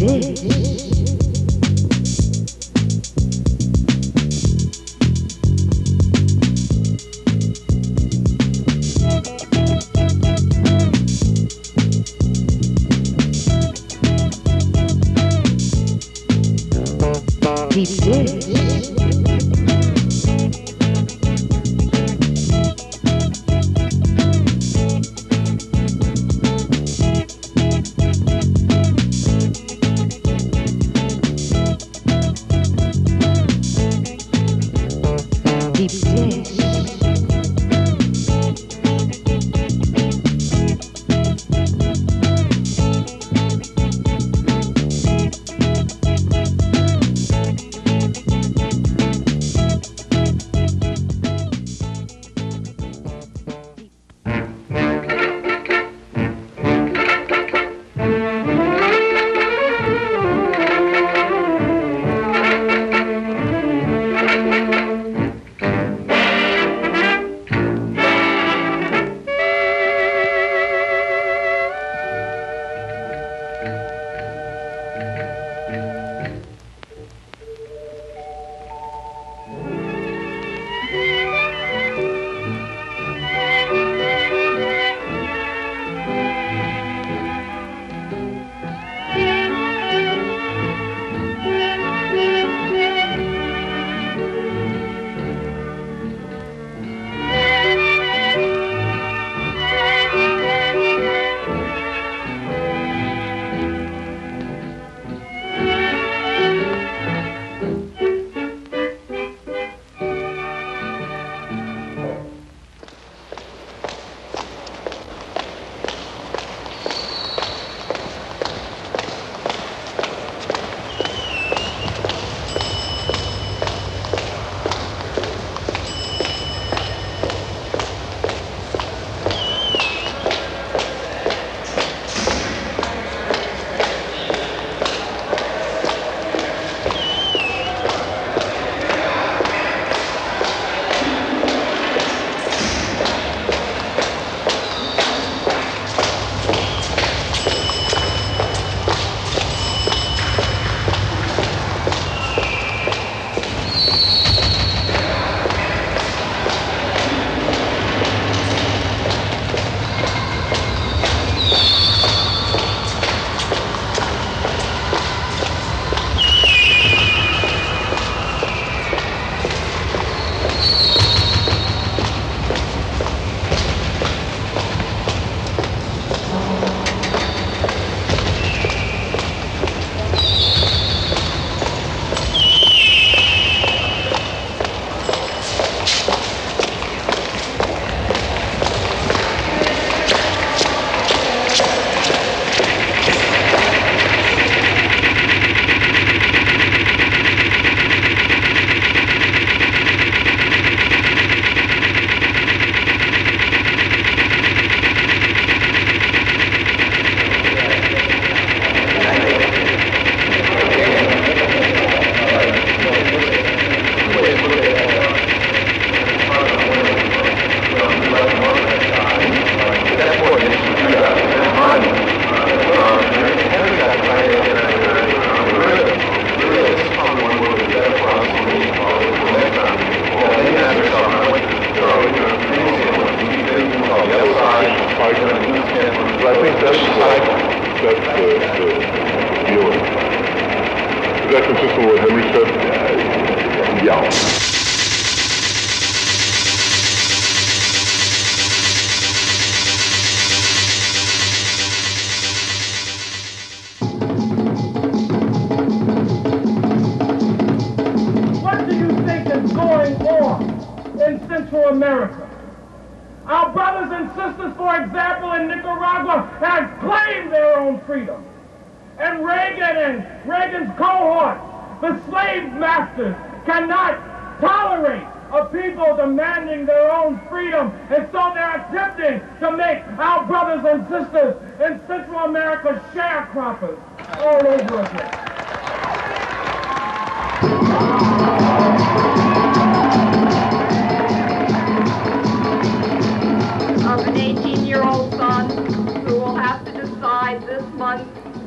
Of an 18-year-old son who will have to decide this month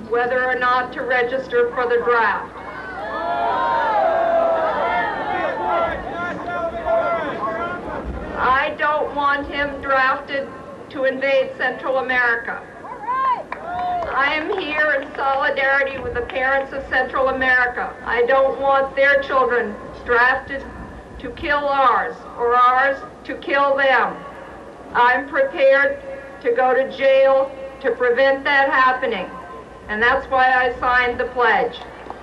whether or not to register for the draft. I don't want him drafted to invade Central America. I am here in solidarity with the parents of Central America. I don't want their children drafted to kill ours or ours to kill them. I'm prepared to go to jail to prevent that happening, and that's why I signed the pledge.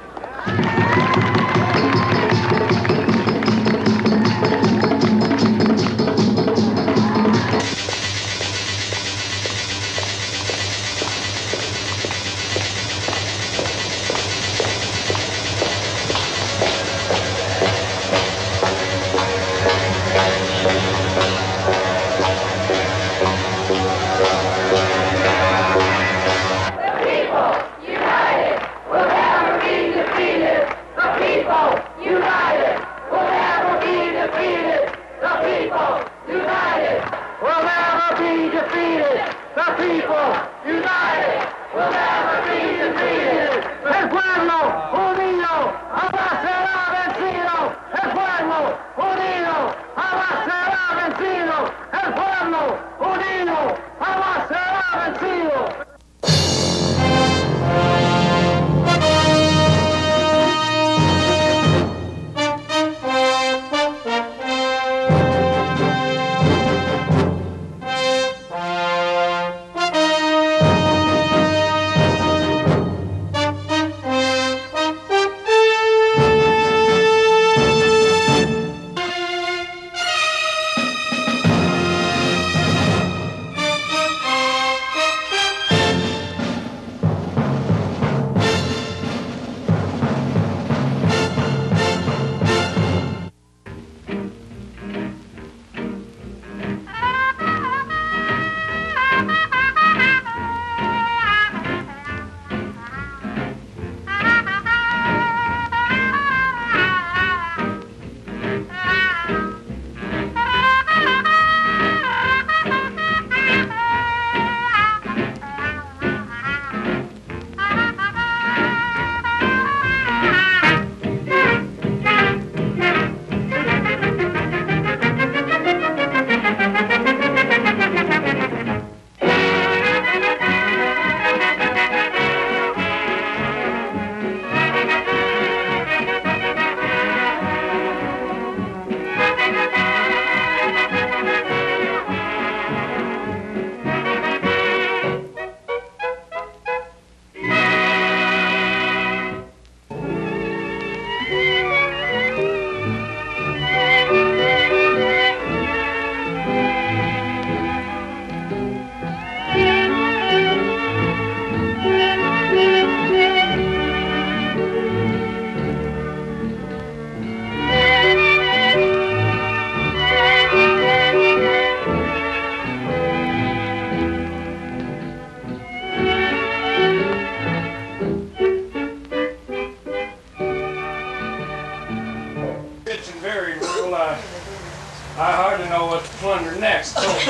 I hardly know what to plunder next. So what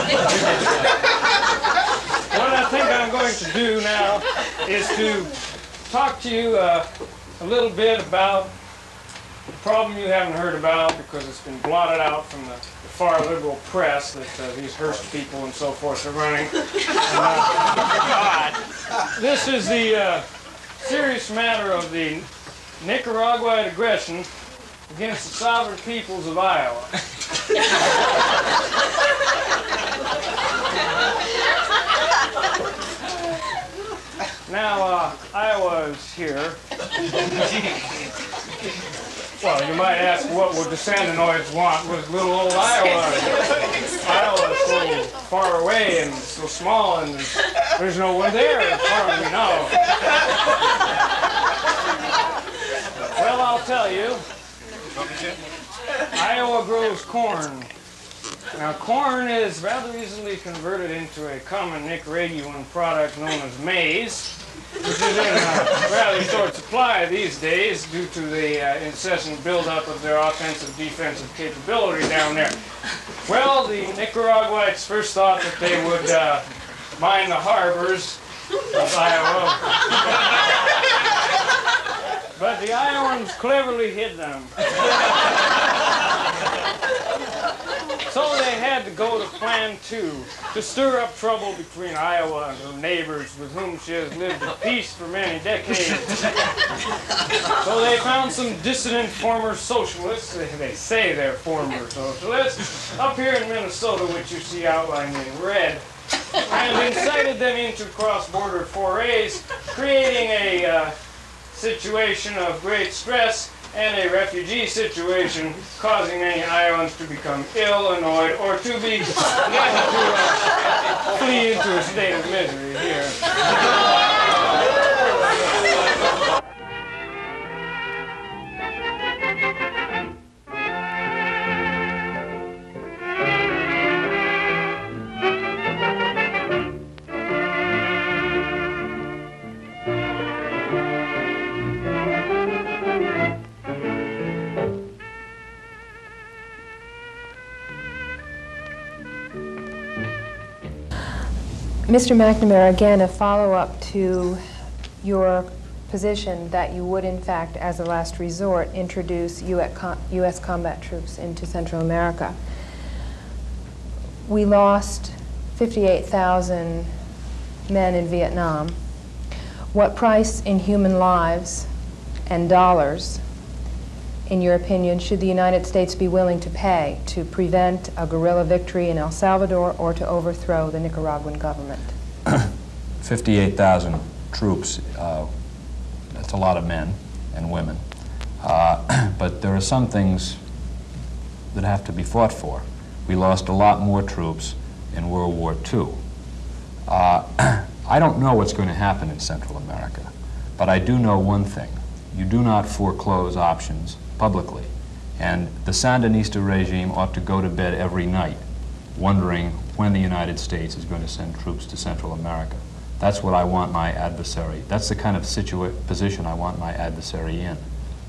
I think I'm going to do now is to talk to you a little bit about the problem you haven't heard about because it's been blotted out from the far liberal press that these Hearst people and so forth are running. This is the serious matter of the Nicaraguan aggression against the sovereign peoples of Iowa. Now, Iowa is here. Well, you might ask, what would the Sandinoids want with little old Iowa? Iowa is so far away and so small, and there's no one there as far as we know. Well, I'll tell you. Iowa grows corn. Now, corn is rather easily converted into a common Nicaraguan product known as maize, which is in rather short supply these days due to the incessant buildup of their offensive-defensive capability down there. Well, the Nicaraguites first thought that they would mine the harbors of Iowa. But the Iowans cleverly hid them. So they had to go to Plan 2 to stir up trouble between Iowa and her neighbors with whom she has lived in peace for many decades. So they found some dissident former socialists, they say they're former socialists, up here in Minnesota, which you see outlined in red, and incited them into cross-border forays, creating a situation of great stress and a refugee situation, causing many Iowans to become ill, annoyed, or to be flee into a state of misery here. Mr. McNamara, again, a follow-up to your position that you would, in fact, as a last resort, introduce U.S. combat troops into Central America. We lost 58,000 men in Vietnam. What price in human lives and dollars, in your opinion, should the United States be willing to pay to prevent a guerrilla victory in El Salvador or to overthrow the Nicaraguan government? 58,000 troops, that's a lot of men and women. But there are some things that have to be fought for. We lost a lot more troops in World War II. I don't know what's going to happen in Central America, but I do know one thing. You do not foreclose options publicly. And the Sandinista regime ought to go to bed every night wondering when the United States is going to send troops to Central America. That's what I want my adversary. That's the kind of position I want my adversary in.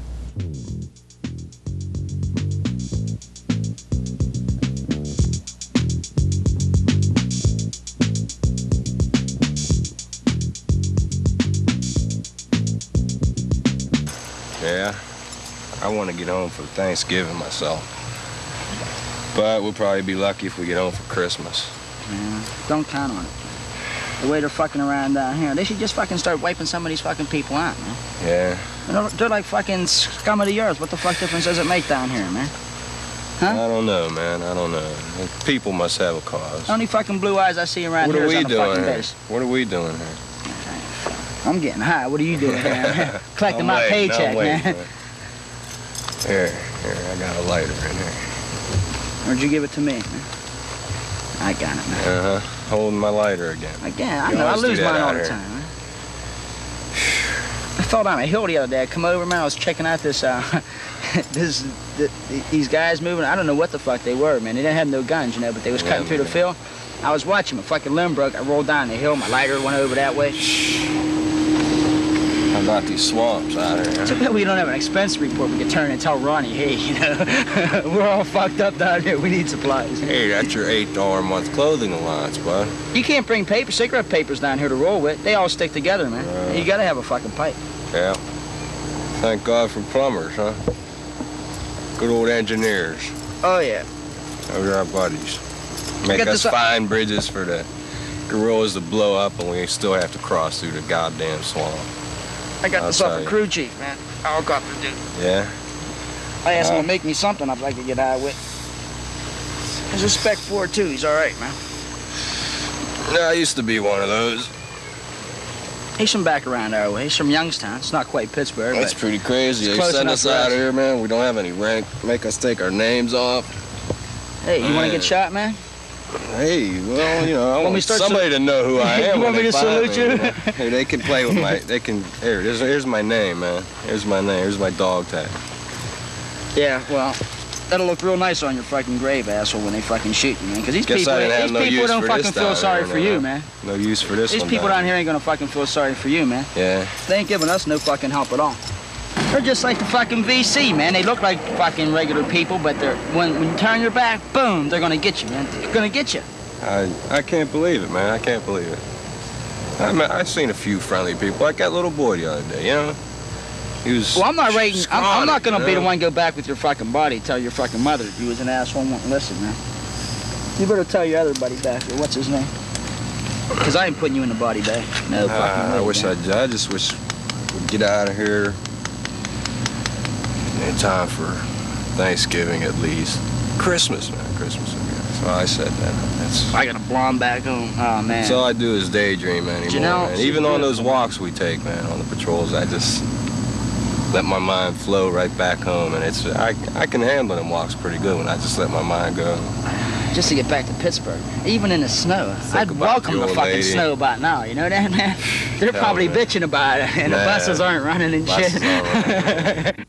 Yeah, I want to get home for Thanksgiving myself. But we'll probably be lucky if we get home for Christmas. Man, don't count on it. The way they're fucking around down here, they should just fucking start wiping some of these fucking people out, man. Yeah. They're like fucking scum of the earth. What the fuck difference does it make down here, man? Huh? I don't know, man. I don't know. People must have a cause. The only fucking blue eyes I see around here is on a fucking base. What are we doing here? I'm getting high. What are you doing here? Collecting my paycheck, man. Here, I got a lighter in here. Where'd you give it to me, man? I got it, man. Uh-huh. Holding my lighter again. Again, I know. I lose mine all the time, man. I fell down a hill the other day. I come over, man. I was checking out this, these guys moving. I don't know what the fuck they were, man. They didn't have no guns, you know, but they was cutting through the field. I was watching. My fucking limb broke. I rolled down the hill. My lighter went over that way. How about these swamps out here? Too bad we don't have an expense report we can turn and tell Ronnie, hey, you know, we're all fucked up down here. We need supplies. Hey, that's your $8 a month clothing allowance, bud. You can't bring cigarette papers down here to roll with. They all stick together, man. You gotta have a fucking pipe. Yeah. Thank God for plumbers, huh? Good old engineers. Oh, yeah. Those are our buddies. Make us fine bridges for the guerrillas to blow up and we still have to cross through the goddamn swamp. I got this off a crew chief, man. Helicopter dude. Yeah? I asked him to make me something I'd like to get high with. There's a Spec 4, too. He's all right, man. Yeah, I used to be one of those. He's from back around our way. He's from Youngstown. It's not quite Pittsburgh, That's but pretty crazy. They send us out here, man. We don't have any rank. Make us take our names off. Hey, you want to get shot, man? Hey, well, you know, I want somebody to know who I am. You want me to salute you? Hey, they can play with my, here's my name, man. Here's my name, here's my dog tag. Yeah, well, that'll look real nice on your fucking grave, asshole, when they fucking shoot you, man. Because these people don't fucking feel sorry for you, man. No use for this one. These people down here ain't gonna fucking feel sorry for you, man. Yeah. They ain't giving us no fucking help at all. They're just like the fucking VC, man. They look like fucking regular people, but when you turn your back, boom, they're gonna get you, man. They're gonna get you. I can't believe it, man. I can't believe it. I mean, I've seen a few friendly people, like that little boy the other day, you know? He was Well, I'm not rating. I'm not going to be the know? one to go back with your fucking buddy, tell your fucking mother you was an asshole and won't listen, man. You better tell your other buddy back here. What's his name? Because I ain't putting you in the body bag. No fucking way, I wish man. I just wish we'd get out of here in time for Thanksgiving at least. Christmas, man, Christmas. So I said that. That's, I got a blonde back home. Oh, man. that's all I do is daydream anymore, You know, man. Even on those walks we take, man, on the patrols, I just let my mind flow right back home. And it's I can handle them walks pretty good when I just let my mind go. Just to get back to Pittsburgh, even in the snow. I'd about welcome the the old fucking lady. snow by now, you know that, man? They're Hell, probably man. bitching about it, and the Nah. buses aren't running and Buses shit. aren't running.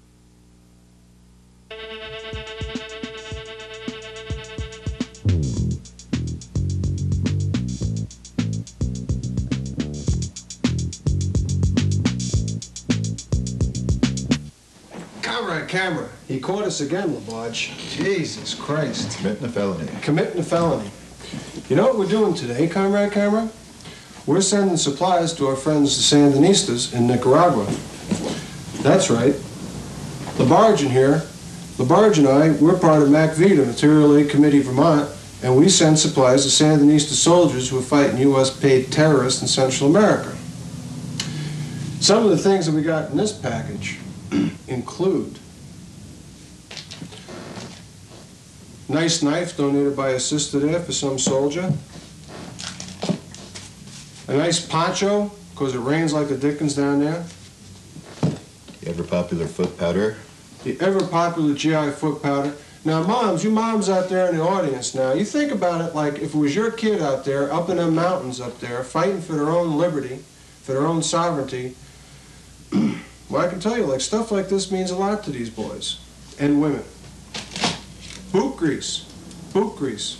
Camera. He caught us again, LaBarge. Jesus Christ. Committing a felony. Committing a felony. You know what we're doing today, Comrade Camera? We're sending supplies to our friends the Sandinistas in Nicaragua. That's right. LaBarge in here. LaBarge and I, we're part of MacVita, Material Aid Committee Vermont, and we send supplies to Sandinista soldiers who are fighting U.S.-paid terrorists in Central America. Some of the things that we got in this package include nice knife donated by a sister there for some soldier. A nice poncho, because it rains like the dickens down there. The ever popular foot powder. The ever popular GI foot powder. Now moms, you moms out there in the audience now, you think about it like if it was your kid out there, up in them mountains up there, fighting for their own liberty, for their own sovereignty. Well, I can tell you, like, stuff like this means a lot to these boys and women. Boot grease. Boot grease.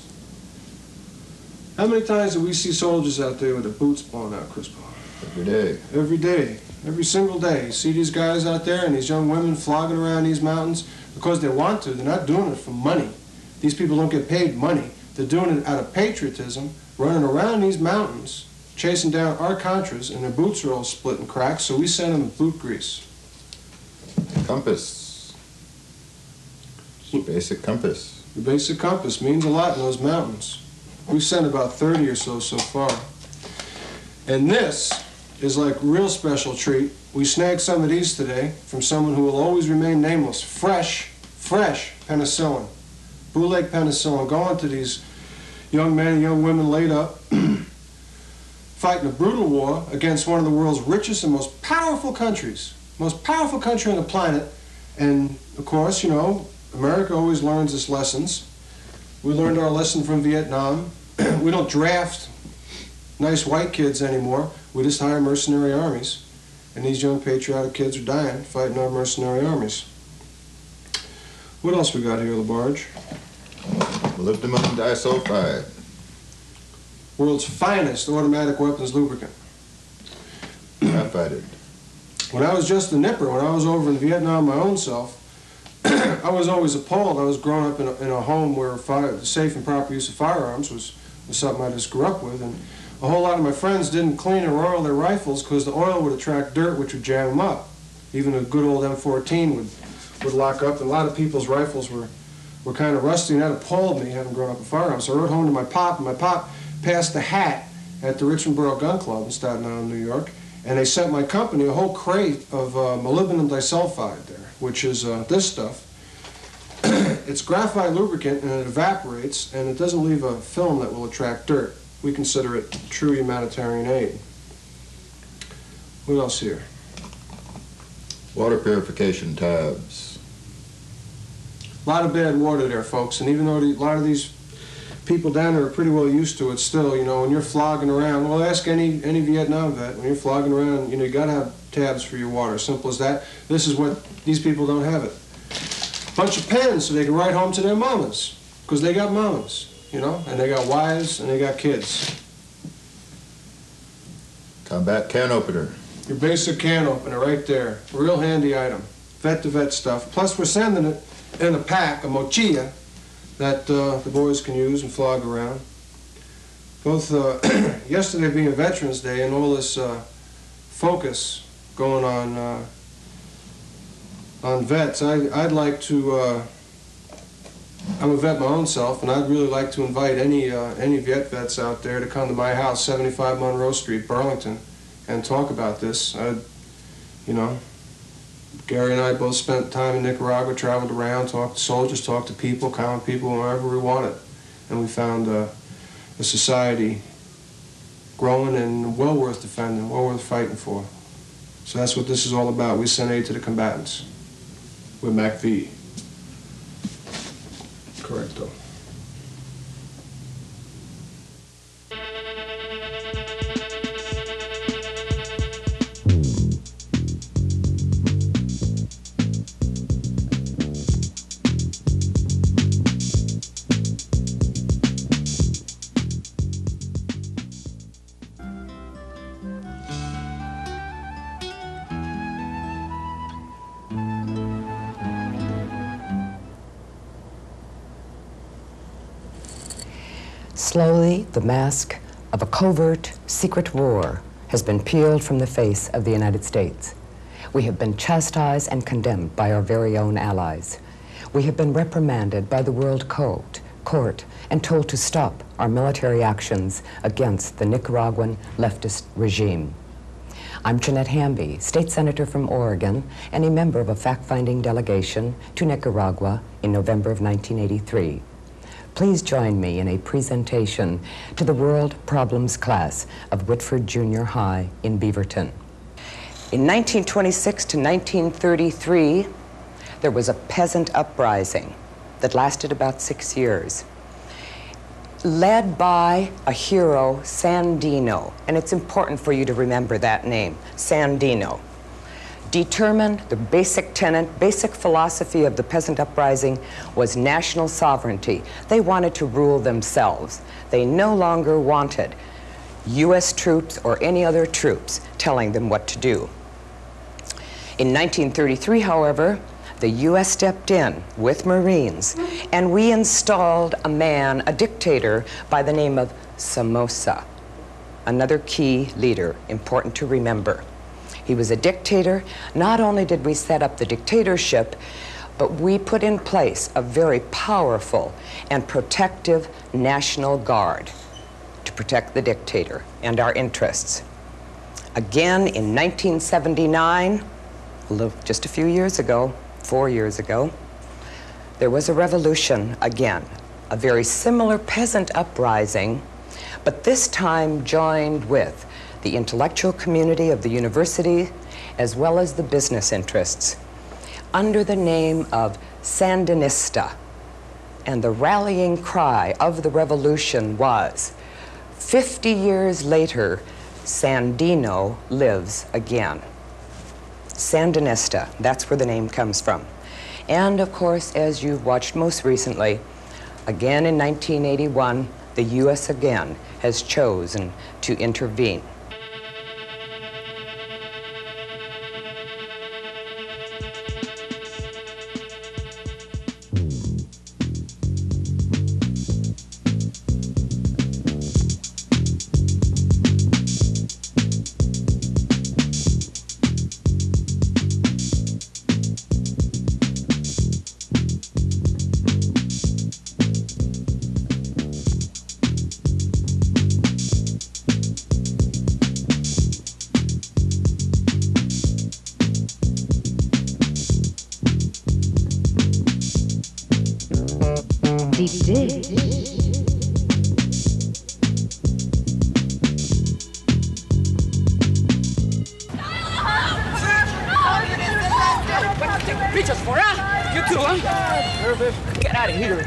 How many times do we see soldiers out there with their boots blown out, Chris Paul? Every day. Every day. Every single day. You see these guys out there and these young women flogging around these mountains because they want to. They're not doing it for money. These people don't get paid money. They're doing it out of patriotism, running around these mountains, chasing down our Contras, and their boots are all split and cracked, so we send them boot grease. Compass. Just a basic compass. The basic compass means a lot in those mountains. We've sent about 30 or so far. And this is like a real special treat. We snagged some of these today from someone who will always remain nameless. Fresh penicillin. Blue Lake penicillin. Going to these young men and young women laid up, fighting a brutal war against one of the world's richest and most powerful countries. Most powerful country on the planet. And, of course, you know, America always learns its lessons. We learned our lesson from Vietnam. We don't draft nice white kids anymore. We just hire mercenary armies. And these young patriotic kids are dying fighting our mercenary armies. What else we got here, LaBarge? Molybdenum disulfide. World's finest automatic weapons lubricant. Graphite. When I was just a nipper, when I was over in Vietnam my own self, I was always appalled. I was growing up in a home where the safe and proper use of firearms was something I just grew up with. And a whole lot of my friends didn't clean or oil their rifles because the oil would attract dirt, which would jam them up. Even a good old M14 would lock up. And a lot of people's rifles were kind of rusty, and that appalled me, having grown up with firearms. So I wrote home to my pop, and my pop passed the hat at the Richmond Borough Gun Club in Staten Island, New York. And they sent my company a whole crate of molybdenum disulfide there, which is this stuff. It's graphite lubricant, and it evaporates, and it doesn't leave a film that will attract dirt. We consider it true humanitarian aid. What else here? Water purification tabs. A lot of bad water there, folks, and even though a lot of these people down there are pretty well used to it still, you know, when you're flogging around, well, ask any Vietnam vet, when you're flogging around, you know, you gotta have tabs for your water, simple as that. This is what, these people don't have it. Bunch of pens so they can write home to their mamas, because they got mamas, you know, and they got wives and they got kids. Combat can opener. Your basic can opener right there, a real handy item, vet-to-vet stuff. Plus we're sending it in a pack, a mochila, that the boys can use and flog around. both yesterday being Veterans Day and all this focus going on vets, I'd like to, I'm a vet my own self, and I'd really like to invite any Viet vets out there to come to my house, 75 Monroe Street, Burlington, and talk about this. You know, Gary and I both spent time in Nicaragua, traveled around, talked to soldiers, talked to people, common people, wherever we wanted. And we found a society growing and well worth defending, well worth fighting for. So that's what this is all about. We send aid to the combatants. We're MACV. Correcto. Slowly, the mask of a covert, secret war has been peeled from the face of the United States. We have been chastised and condemned by our very own allies. We have been reprimanded by the World Court and told to stop our military actions against the Nicaraguan leftist regime. I'm Jeanette Hamby, state senator from Oregon and a member of a fact-finding delegation to Nicaragua in November of 1983. Please join me in a presentation to the World Problems class of Whitford Junior High in Beaverton. In 1926 to 1933, there was a peasant uprising that lasted about 6 years, led by a hero, Sandino, and it's important for you to remember that name, Sandino. Determined, the basic tenet, basic philosophy of the peasant uprising was national sovereignty. They wanted to rule themselves. They no longer wanted U.S. troops or any other troops telling them what to do. In 1933, however, the U.S. stepped in with Marines, and we installed a man, a dictator, by the name of Somoza, another key leader, important to remember. He was a dictator. Not only did we set up the dictatorship, but we put in place a very powerful and protective National Guard to protect the dictator and our interests. Again, in 1979, just a few years ago, 4 years ago, there was a revolution again, a very similar peasant uprising, but this time joined with the intellectual community of the university, as well as the business interests, under the name of Sandinista. And the rallying cry of the revolution was, 50 years later, Sandino lives again. Sandinista, that's where the name comes from. And of course, as you've watched most recently, again in 1981, the U.S. again has chosen to intervene. Pictures for us? You too, huh? Get out of here.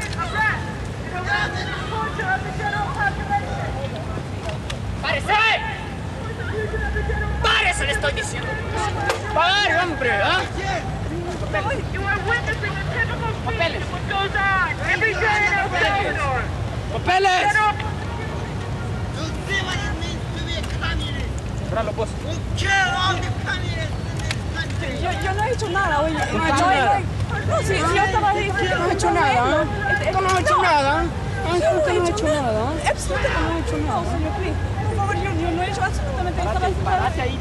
¡Párese! ¡Párese, le estoy diciendo! ¡Pare, hombre! ¿Ah? You are witnessing a typical scene of what goes on every day in El Salvador. ¡Papeles! Get up! You see what it means to be a communist? Cerralo, pues. We kill all the communists in this country. Yo no he hecho nada, oye. No he hecho nada. No, si yo estaba ahí. No he hecho nada. No he hecho nada. No he hecho nada. absolutamente no he hecho nada. No, señor, please. Por favor, yo no he hecho absolutamente nada. Parate ahí.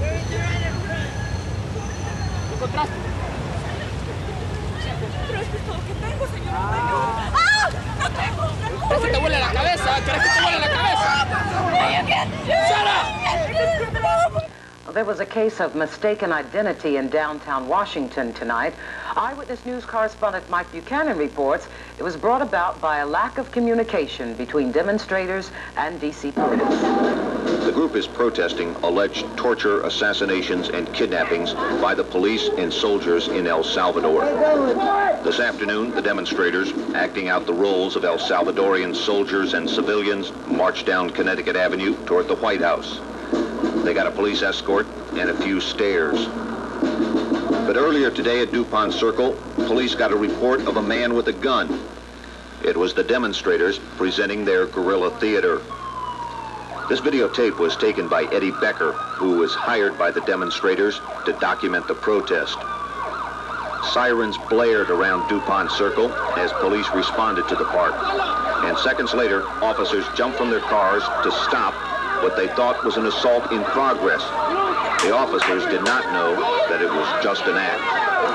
¿Lo encontraste? Pero esto es todo lo que tengo, señor. No tengo. ¡Ah! ¡No tengo! ¿Quieres que te huele la cabeza? ¿Quieres que te huele la cabeza? ¡Shut up! There was a case of mistaken identity in downtown Washington tonight. Eyewitness News correspondent Mike Buchanan reports it was brought about by a lack of communication between demonstrators and D.C. police. The group is protesting alleged torture, assassinations, and kidnappings by the police and soldiers in El Salvador. This afternoon, the demonstrators, acting out the roles of El Salvadorian soldiers and civilians, marched down Connecticut Avenue toward the White House. They got a police escort and a few stares. But earlier today at DuPont Circle, police got a report of a man with a gun. It was the demonstrators presenting their guerrilla theater. This videotape was taken by Eddie Becker, who was hired by the demonstrators to document the protest. Sirens blared around DuPont Circle as police responded to the park. And seconds later, officers jumped from their cars to stop what they thought was an assault in progress. The officers did not know that it was just an act.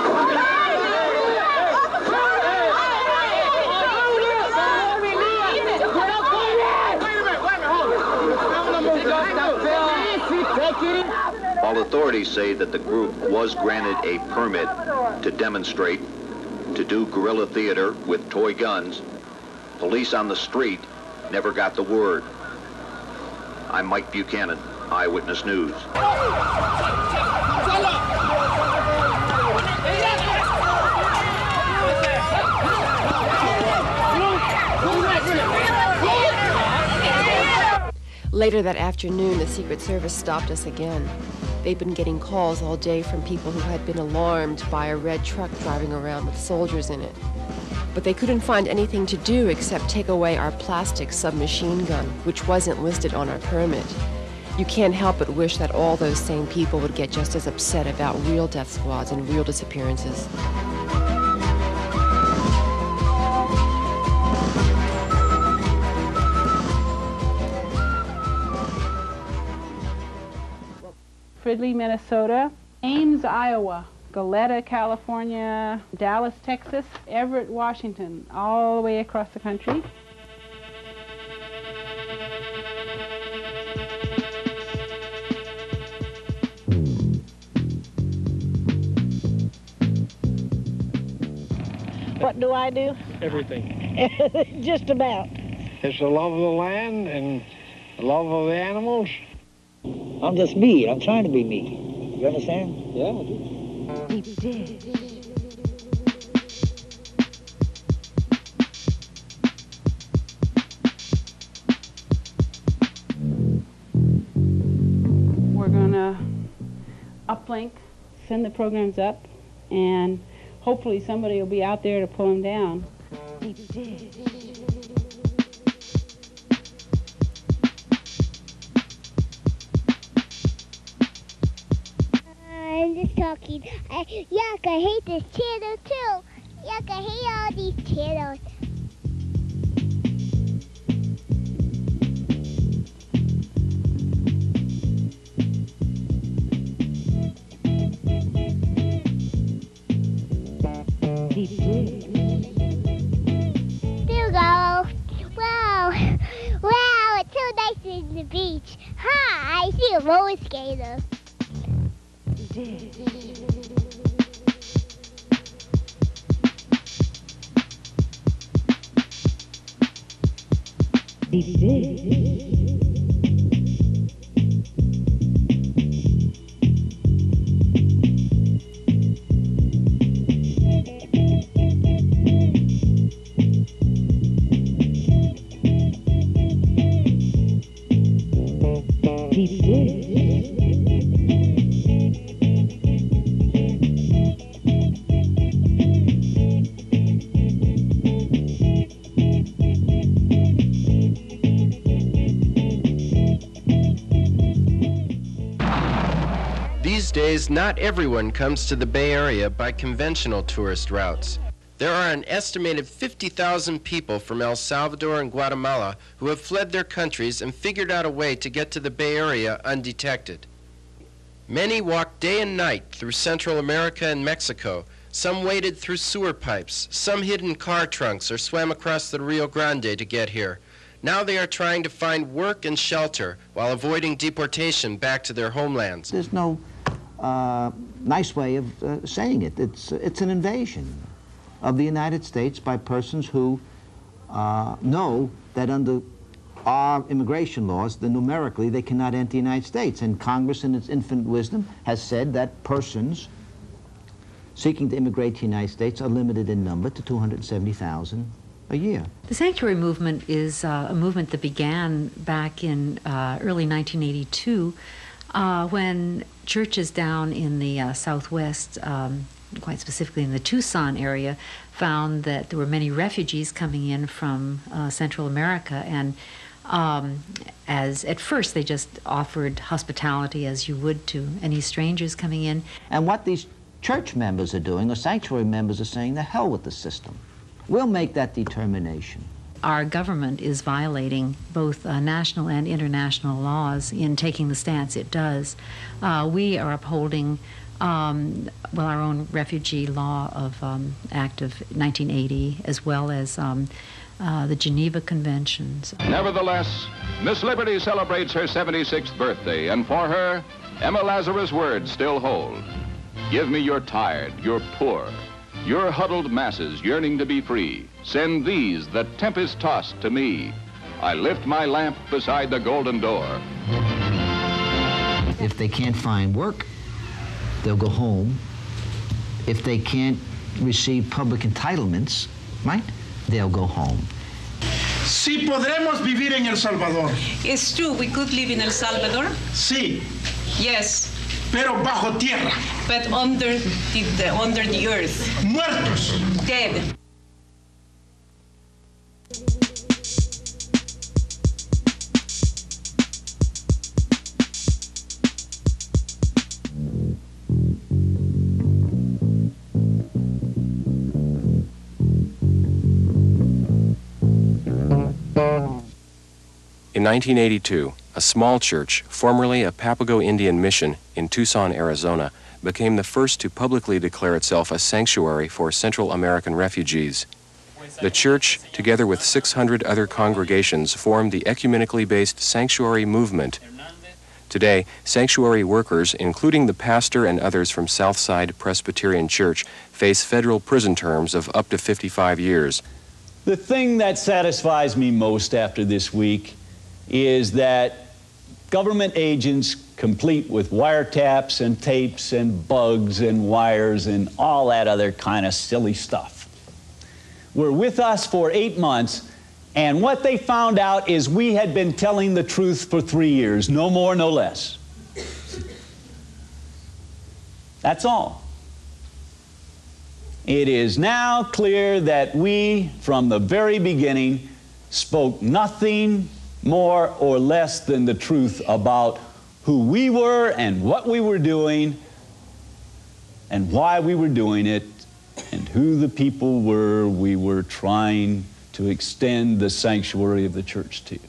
While authorities say that the group was granted a permit to demonstrate, to do guerrilla theater with toy guns, police on the street never got the word. I'm Mike Buchanan, Eyewitness News. Later that afternoon, the Secret Service stopped us again. They'd been getting calls all day from people who had been alarmed by a red truck driving around with soldiers in it. But they couldn't find anything to do except take away our plastic submachine gun, which wasn't listed on our permit. You can't help but wish that all those same people would get just as upset about real death squads and real disappearances. Fridley, Minnesota, Ames, Iowa, Goleta, California, Dallas, Texas, Everett, Washington, all the way across the country. What do I do? Everything. Just about. It's the love of the land and the love of the animals. I'm just me. I'm trying to be me. You understand? Yeah, I do. He did. We're going to uplink, send the programs up, and hopefully somebody will be out there to pull them down. He did. I'm just talking. Yuck, I hate this channel too. Yuck, I hate all these channels. There we go. Wow. Wow, it's so nice in the beach. Hi, I see a roller skater. These days, not everyone comes to the Bay Area by conventional tourist routes. There are an estimated 50,000 people from El Salvador and Guatemala who have fled their countries and figured out a way to get to the Bay Area undetected. Many walked day and night through Central America and Mexico. Some waded through sewer pipes. Some hid in car trunks or swam across the Rio Grande to get here. Now they are trying to find work and shelter while avoiding deportation back to their homelands. There's no nice way of saying it. It's an invasion of the United States by persons who know that under our immigration laws, that numerically they cannot enter the United States. And Congress, in its infinite wisdom, has said that persons seeking to immigrate to the United States are limited in number to 270,000 a year. The sanctuary movement is a movement that began back in early 1982 when churches down in the Southwest, quite specifically in the Tucson area, found that there were many refugees coming in from Central America, and as at first they just offered hospitality as you would to any strangers coming in. And what these church members are doing, or sanctuary members are saying, the hell with the system. We'll make that determination. Our government is violating both national and international laws in taking the stance it does. We are upholding our own refugee law of Act of 1980, as well as the Geneva Conventions. Nevertheless, Miss Liberty celebrates her 76th birthday, and for her, Emma Lazarus' words still hold. Give me your tired, your poor, your huddled masses yearning to be free. Send these, the tempest-tossed, to me. I lift my lamp beside the golden door. If they can't find work, they'll go home. If they can't receive public entitlements, right, they'll go home. Sí podremos vivir en El Salvador. It's true, we could live in El Salvador. Sí. Yes. Pero bajo tierra. But under the earth. Muertos. Dead. In 1982, a small church, formerly a Papago Indian mission in Tucson, Arizona, became the first to publicly declare itself a sanctuary for Central American refugees. The church, together with 600 other congregations, formed the ecumenically based sanctuary movement. Today, sanctuary workers, including the pastor and others from Southside Presbyterian Church, face federal prison terms of up to 55 years. The thing that satisfies me most after this week is that government agents, complete with wiretaps and tapes and bugs and wires and all that other kind of silly stuff, were with us for 8 months, and what they found out is we had been telling the truth for 3 years, no more, no less. That's all. It is now clear that we, from the very beginning, spoke nothing more or less than the truth about who we were and what we were doing and why we were doing it and who the people were we were trying to extend the sanctuary of the church to.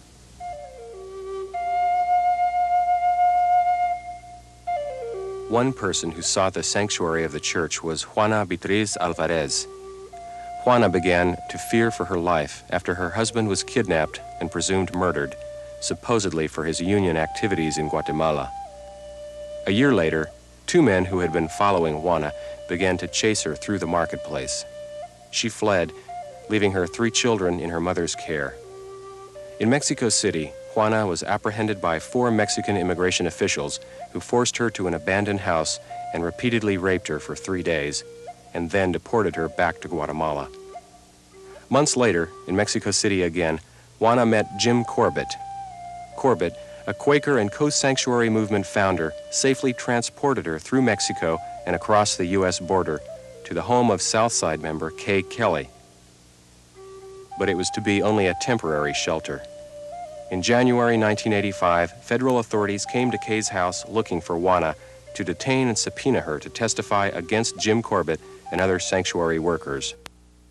One person who sought the sanctuary of the church was Juana Beatriz Alvarez. Juana began to fear for her life after her husband was kidnapped and presumed murdered, supposedly for his union activities in Guatemala. A year later, 2 men who had been following Juana began to chase her through the marketplace. She fled, leaving her 3 children in her mother's care. In Mexico City, Juana was apprehended by 4 Mexican immigration officials who forced her to an abandoned house and repeatedly raped her for 3 days, and then deported her back to Guatemala. Months later, in Mexico City again, Juana met Jim Corbett. Corbett, a Quaker and co-sanctuary movement founder, safely transported her through Mexico and across the U.S. border to the home of Southside member Kay Kelly. But it was to be only a temporary shelter. In January 1985, federal authorities came to Kay's house looking for Juana to detain and subpoena her to testify against Jim Corbett and other sanctuary workers.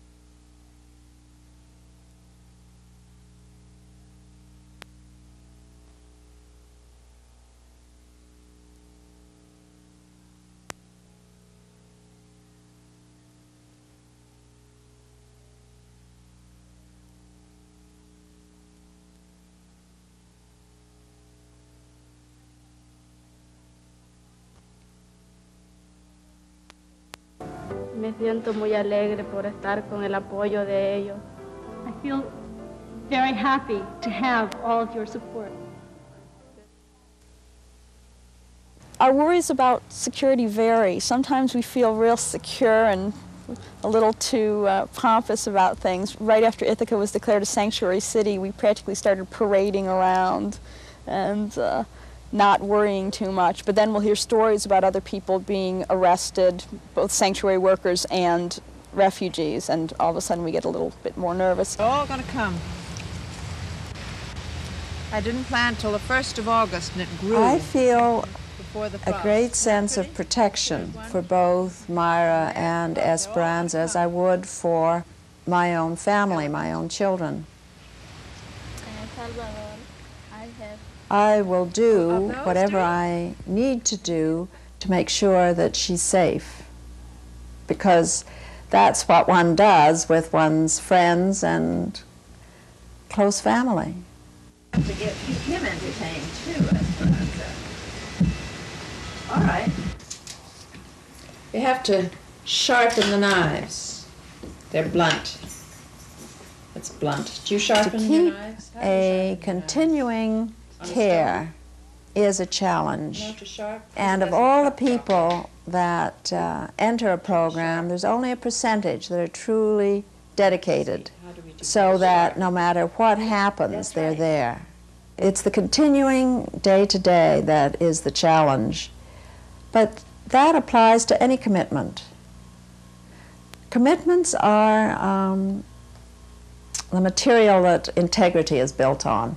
Me siento muy alegre por estar con el apoyo de ellos. I feel very happy to have all of your support. Our worries about security vary. Sometimes we feel real secure and a little too pompous about things. Right after Ithaca was declared a sanctuary city, we practically started parading around and not worrying too much. But then we'll hear stories about other people being arrested, both sanctuary workers and refugees, and all of a sudden we get a little bit more nervous. They're all going to come. I didn't plant till the 1st of August, and it grew. I feel a great sense of protection for both Myra and Esperanza, as I would for my own family, my own children. I will do whatever I need to do to make sure that she's safe, because that's what one does with one's friends and close family. To keep him entertained too, Esperanza. All right. You have to sharpen the knives. They're blunt. It's blunt. Do you sharpen your knives? A continuing care is a challenge. And of all the people that enter a program, there's only a percentage that are truly dedicated, so that no matter what happens, they're there. It's the continuing day-to-day that is the challenge. But that applies to any commitment. Commitments are the material that integrity is built on.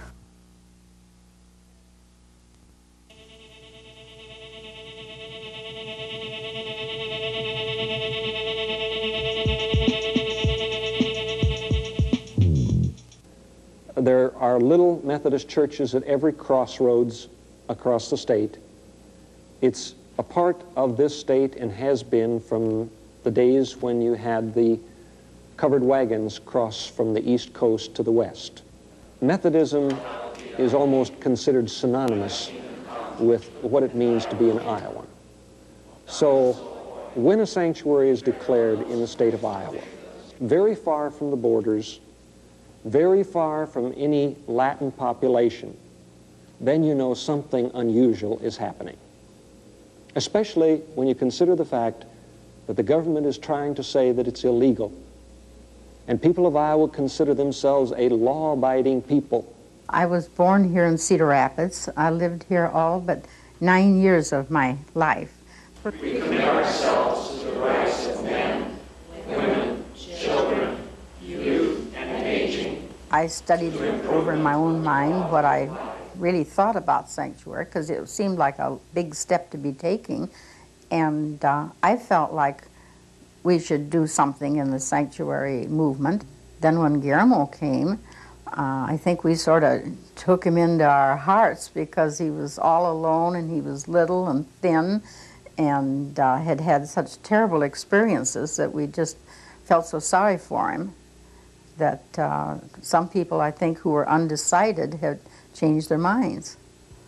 There are little Methodist churches at every crossroads across the state. It's a part of this state and has been from the days when you had the covered wagons cross from the East Coast to the West. Methodism is almost considered synonymous with what it means to be an Iowan. So when a sanctuary is declared in the state of Iowa, very far from the borders, very far from any Latin population, then you know something unusual is happening. Especially when you consider the fact that the government is trying to say that it's illegal. And people of Iowa consider themselves a law-abiding people. I was born here in Cedar Rapids. I lived here all but 9 years of my life. We commit ourselves to the rights of men, women, children, youth, and aging. I studied over in my own mind what I really thought about sanctuary, because it seemed like a big step to be taking, and I felt like we should do something in the sanctuary movement. Then when Guillermo came, I think we sort of took him into our hearts, because he was all alone and he was little and thin and had had such terrible experiences that we just felt so sorry for him that some people, I think, who were undecided had changed their minds.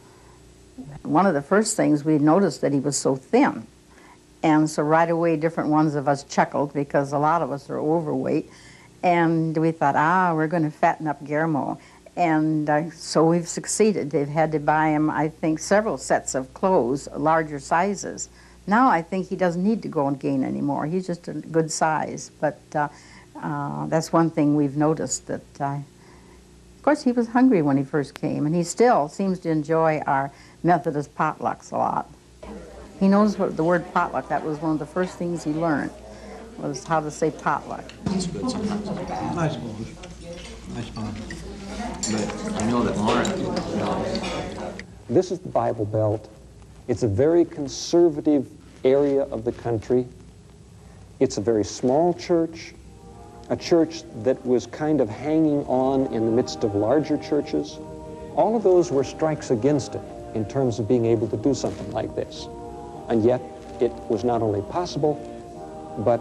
One of the first things we noticed that he was so thin, and so right away different ones of us chuckled, because a lot of us are overweight, and we thought, we're going to fatten up Guillermo. And so we've succeeded. They've had to buy him, I think, several sets of clothes, larger sizes. Now I think he doesn't need to go and gain anymore. He's just a good size. But that's one thing we've noticed, that of course he was hungry when he first came, and he still seems to enjoy our Methodist potlucks a lot. He knows what the word potluck, that was one of the first things he learned, was how to say potluck. It's good, sometimes it's bad. I suppose. I suppose. But I know that Lauren. This is the Bible Belt. It's a very conservative area of the country. It's a very small church, a church that was kind of hanging on in the midst of larger churches. All of those were strikes against it in terms of being able to do something like this. And yet it was not only possible, but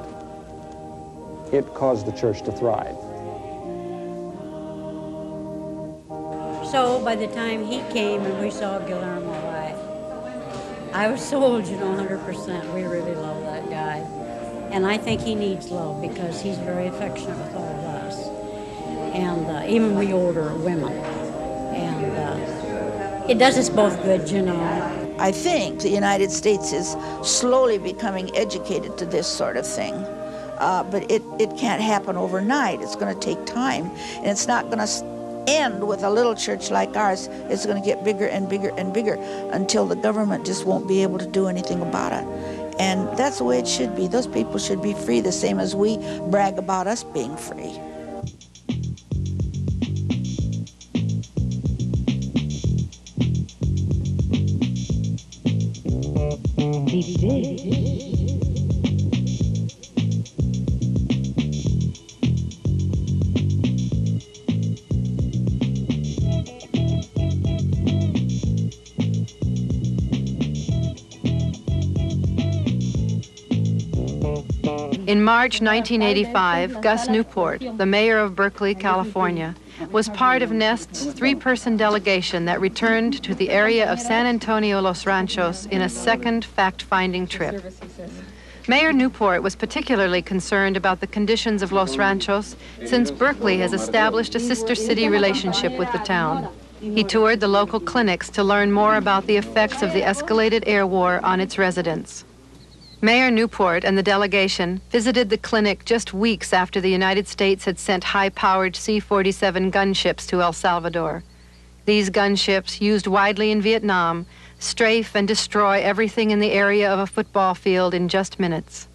it caused the church to thrive. So by the time he came and we saw Guillermo, I was sold, 100%. We really love that guy. And I think he needs love because he's very affectionate with all of us. And even we older women. And it does us both good, you know. I think the United States is slowly becoming educated to this sort of thing. But it can't happen overnight. It's going to take time. And it's not going to end with a little church like ours. It's going to get bigger and bigger and bigger until the government just won't be able to do anything about it. And that's the way it should be. Those people should be free the same as we brag about us being free. In March 1985, Gus Newport, the mayor of Berkeley, California, was part of NEST's three-person delegation that returned to the area of San Antonio, Los Ranchos in a second fact-finding trip. Mayor Newport was particularly concerned about the conditions of Los Ranchos since Berkeley has established a sister city relationship with the town. He toured the local clinics to learn more about the effects of the escalated air war on its residents. Mayor Newport and the delegation visited the clinic just weeks after the United States had sent high-powered C-47 gunships to El Salvador. These gunships, used widely in Vietnam, strafe and destroy everything in the area of a football field in just minutes.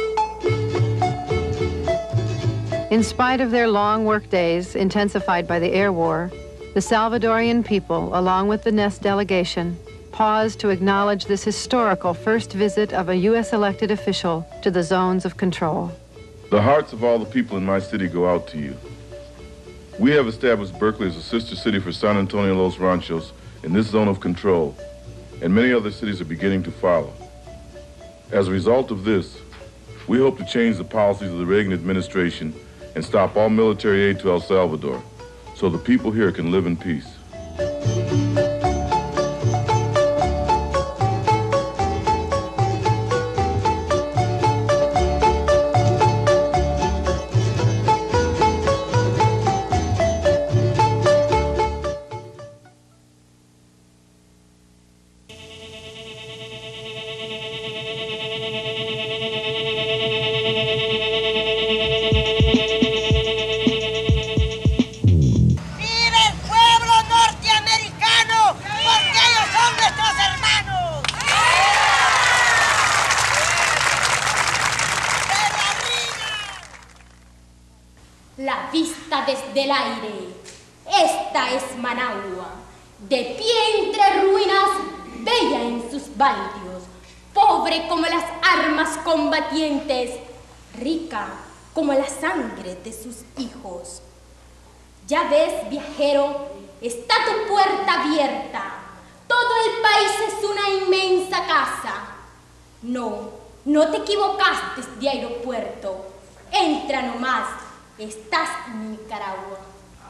In spite of their long work days, intensified by the air war, the Salvadorian people, along with the NEST delegation, paused to acknowledge this historical first visit of a U.S. elected official to the zones of control. The hearts of all the people in my city go out to you. We have established Berkeley as a sister city for San Antonio Los Ranchos in this zone of control, and many other cities are beginning to follow. As a result of this, we hope to change the policies of the Reagan administration and stop all military aid to El Salvador so the people here can live in peace. La vista desde el aire. Esta es Managua, de pie entre ruinas, bella en sus barrios, pobre como las armas combatientes, rica como la sangre de sus hijos. Ya ves, viajero, está tu puerta abierta. Todo el país es una inmensa casa. No, no te equivocaste de aeropuerto. Entra nomás. Estás en Nicaragua.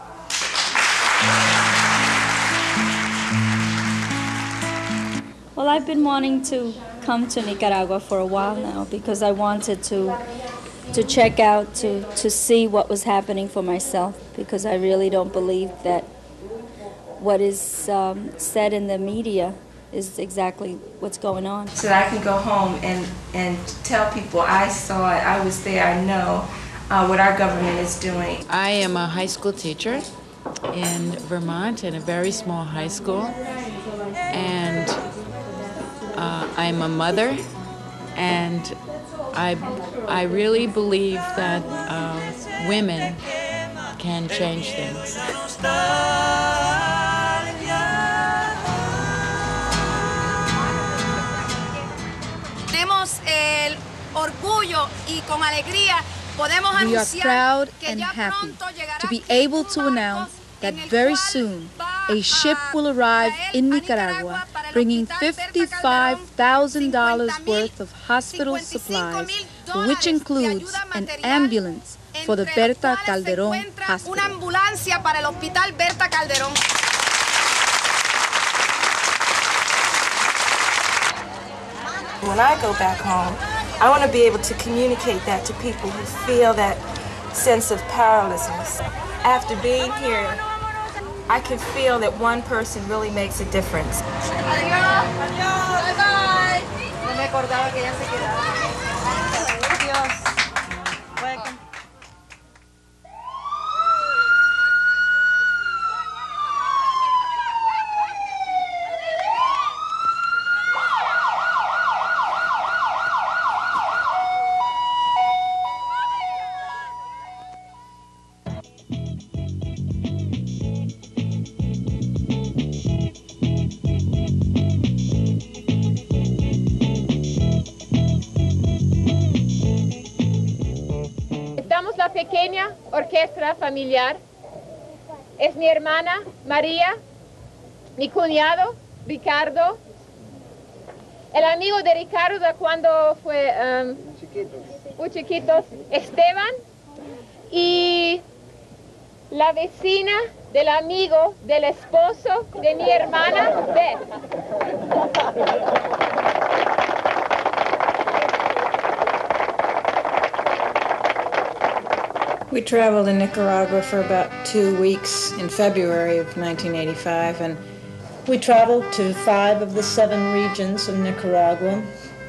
Well, I've been wanting to come to Nicaragua for a while now because I wanted to check out, to see what was happening for myself, because I really don't believe that what is said in the media is exactly what's going on. So that I can go home and tell people I saw it, I was there, I know what our government is doing. I am a high school teacher in Vermont, in a very small high school, and I'm a mother, and I really believe that women can change things. Tenemos el orgullo y con alegría. We are proud and happy to be able to announce that very soon a ship will arrive in Nicaragua bringing $55,000 worth of hospital supplies, which includes an ambulance for the Berta Calderón Hospital. Una ambulancia para el Hospital Berta Calderón. When I go back home, I want to be able to communicate that to people who feel that sense of powerlessness. After being here, I can feel that one person really makes a difference. Adiós. Adiós. Bye bye. No me acordaba que ya se quedaba. Adiós. Welcome. La pequeña orquesta familiar. Es mi hermana María, mi cuñado Ricardo, el amigo de Ricardo de cuando fue muy chiquitos, Esteban, y la vecina del amigo del esposo de mi hermana Beth. We traveled in Nicaragua for about 2 weeks in February of 1985, and we traveled to 5 of the 7 regions of Nicaragua.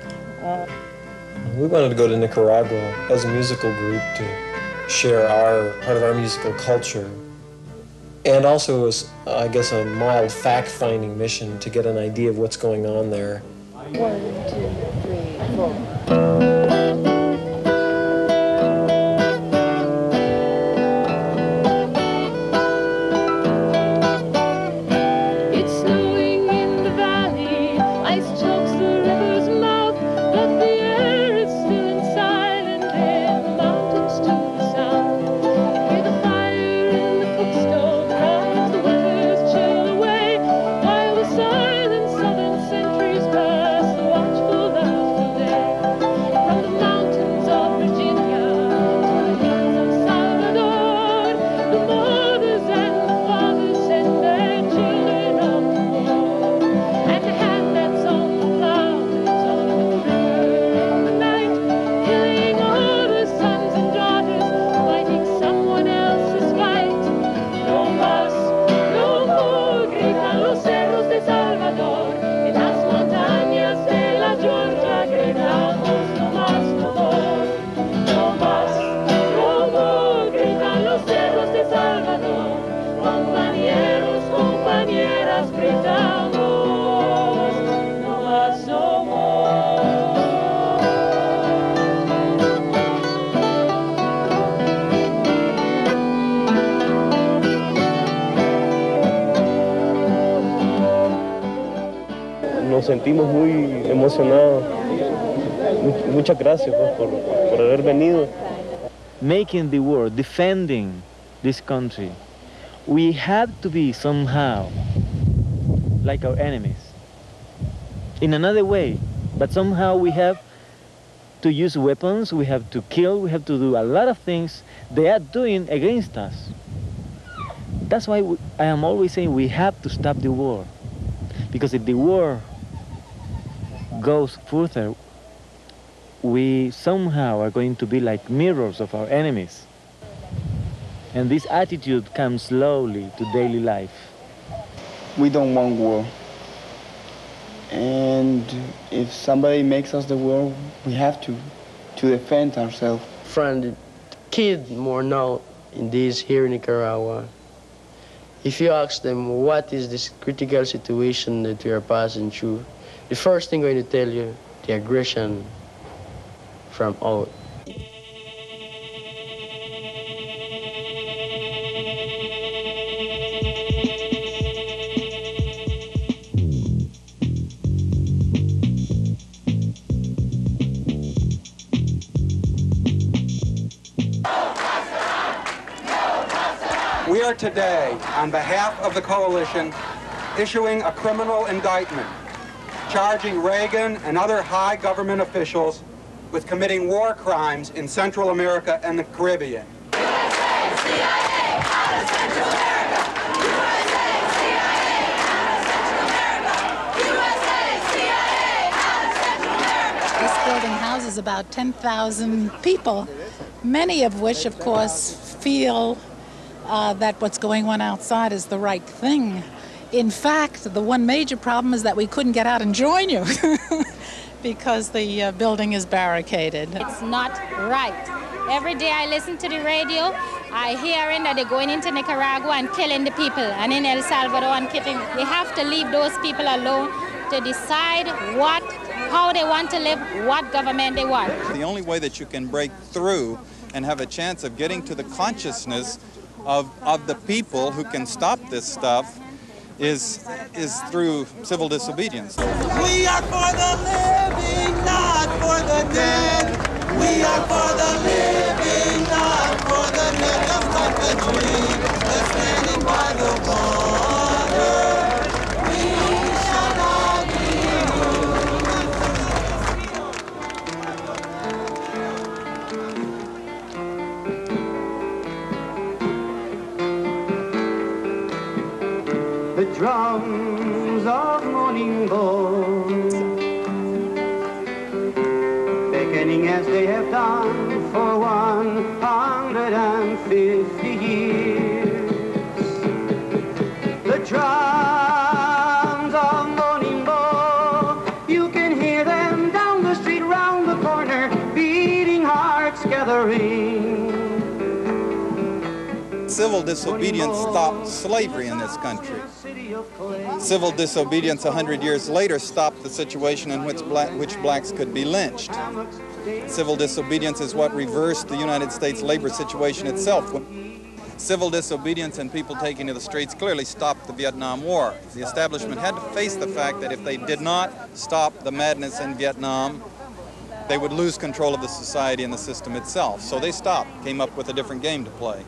We wanted to go to Nicaragua as a musical group to share part of our musical culture, and also as, I guess, a mild fact-finding mission to get an idea of what's going on there. 1, 2, 3, 4. Nos sentimos muy emocionados. Muchas gracias por haber venido. Making the war, defending this country, we had to be somehow like our enemies. In another way, but somehow we have to use weapons, we have to kill, we have to do a lot of things they are doing against us. That's why I am always saying we have to stop the war. Because if the war goes further, we somehow are going to be like mirrors of our enemies. And this attitude comes slowly to daily life. We don't want war. And if somebody makes us the war, we have to defend ourselves. From the kid more now in this here in Nicaragua, if you ask them what is this critical situation that we are passing through, the first thing I'm going to tell you, the aggression from out. We are today, on behalf of the coalition, issuing a criminal indictment charging Reagan and other high government officials with committing war crimes in Central America and the Caribbean. USA, CIA, out of Central America. USA, CIA, out of Central America. USA, CIA, out of Central America. This building houses about 10,000 people, many of which, of course, feel that what's going on outside is the right thing. In fact, the one major problem is that we couldn't get out and join you because the building is barricaded. It's not right. Every day I listen to the radio, I hearing that they're going into Nicaragua and killing the people, and in El Salvador and killing. They have to leave those people alone to decide how they want to live, what government they want. The only way that you can break through and have a chance of getting to the consciousness of the people who can stop this stuff is through civil disobedience. We are for the living, not for the dead. We are for the living, not for the dead. Just like the tree that's standing by the water. We shall not be moved. The drums of morning blow, beginning as they have done for 150 years. The drums of morning blow, you can hear them down the street, round the corner, beating hearts gathering. Civil disobedience stopped slavery in this country. Civil disobedience 100 years later stopped the situation in which blacks could be lynched. Civil disobedience is what reversed the United States labor situation itself. Civil disobedience and people taking to the streets clearly stopped the Vietnam War. The establishment had to face the fact that if they did not stop the madness in Vietnam, they would lose control of the society and the system itself. So they stopped, came up with a different game to play.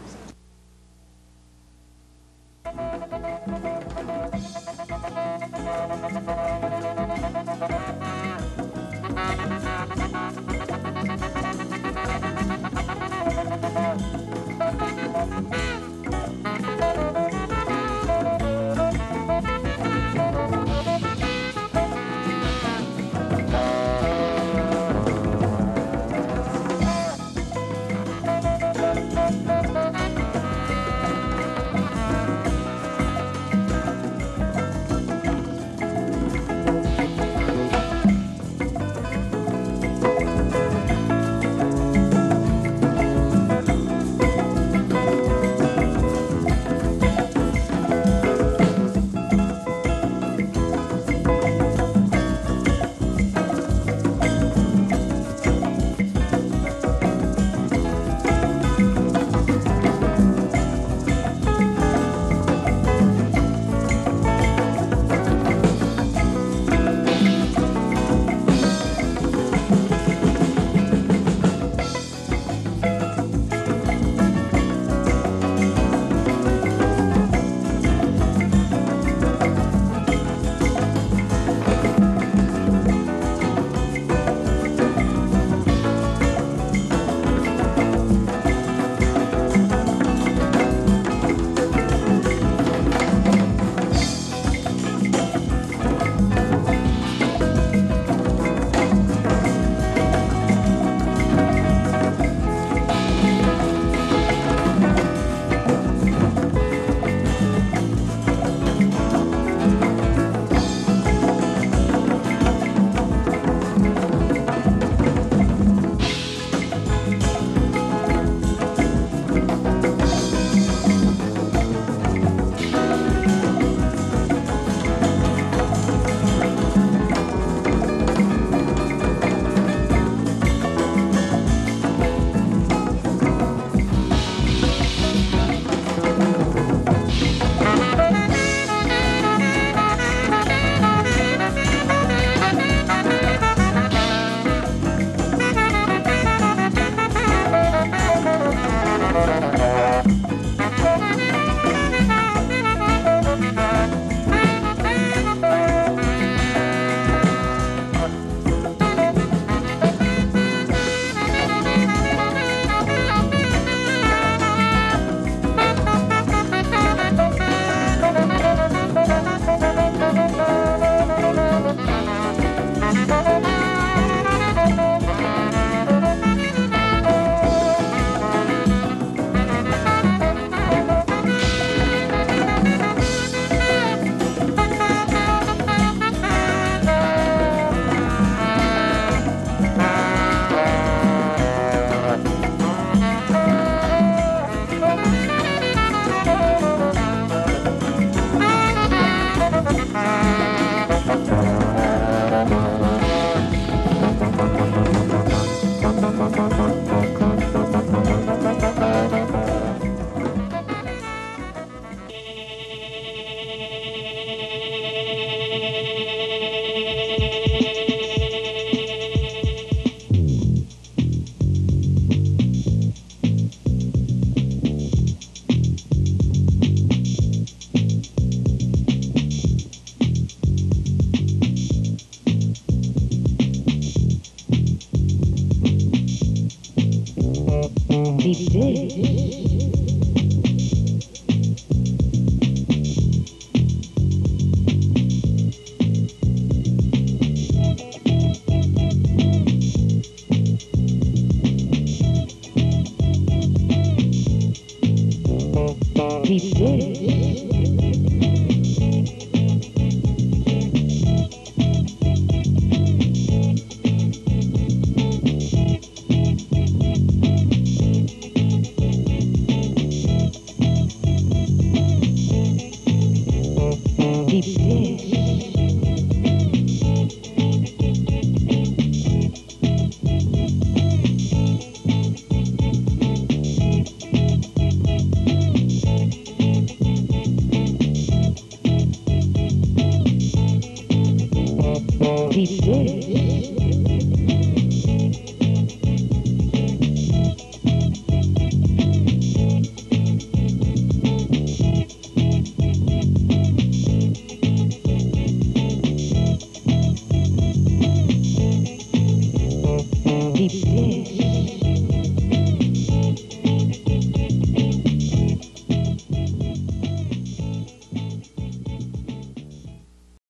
Deep dish.